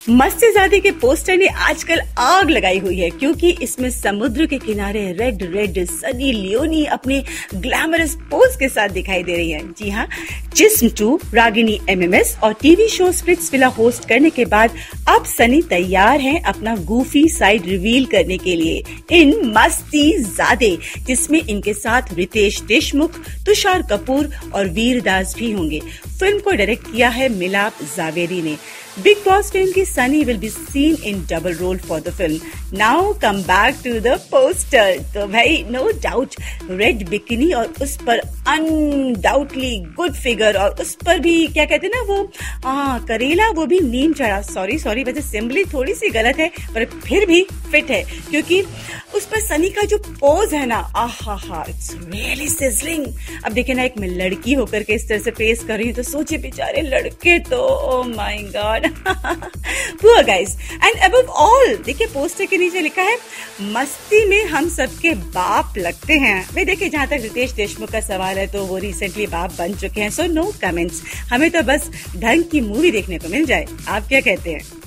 मस्तीजादे के पोस्टर ने आजकल आग लगाई हुई है क्योंकि इसमें समुद्र के किनारे रेड रेड सनी लियोनी अपने ग्लैमरस पोज के साथ दिखाई दे रही है। जी हाँ, जिस्म 2, रागिनी एमएमएस और टीवी शो स्प्लिट्सविला होस्ट करने के बाद अब सनी तैयार हैं अपना गूफी साइड रिवील करने के लिए इन मस्तीजादे, जिसमें इनके साथ रितेश देशमुख, तुषार कपूर और वीरदास भी होंगे। फिल्म को डायरेक्ट किया है मिलाप जावेरी ने। बिग बॉस फिल्म की Sunny will be seen in double role for the film. Now come back to the poster. तो भाई नो डाउट रेड बिकिनी और उस पर अनडाउटली गुड फिगर और उस पर भी क्या कहते हैं ना वो करेला, वो भी नीम चढ़ा। सॉरी वैसे सिंबली थोड़ी सी गलत है पर फिर भी फिट है क्योंकि उस पर सनी का जो पोज है ना, आहा इट्स रियली सिजलिंग। अब देखिए ना, एक मैं लड़की होकर के इस तरह से फेस कर रही हूँ तो सोचिए बेचारे लड़के तो oh my god poor guys. And above all देखिए पोस्टर के नीचे लिखा है मस्ती में हम सबके बाप लगते हैं। भाई देखिए, जहां तक रितेश देशमुख का सवाल है तो वो रिसेंटली बाप बन चुके हैं, सो नो कमेंट्स। हमें तो बस ढंग की मूवी देखने को मिल जाए। आप क्या कहते हैं?